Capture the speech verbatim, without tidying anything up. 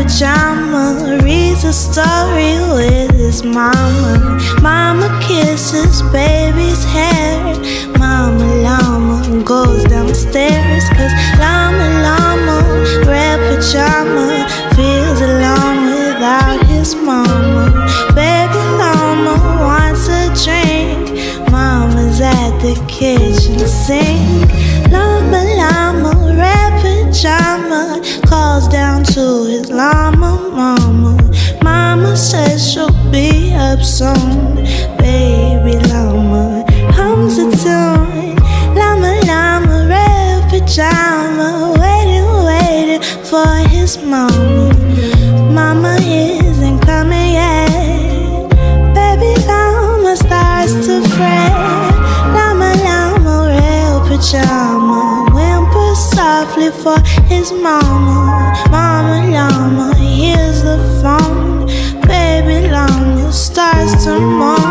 pajama reads a story with his mama. Mama kisses baby's hair. Mama llama goes downstairs, cause llama llama, red pajama, feels alone without his mama. Baby llama wants a drink. Mama's at the kitchen sink. Llama llama, red pajama, calls down to his llama mama. Mama says she'll be up soon. Baby llama hums a tune. Llama llama, red pajama, waiting, waiting for his mama. Mama isn't coming yet. Baby llama starts to fret. Llama llama, red pajama, whimpers softly for his mama. Mama llama hears the phone. Baby llama starts to moan.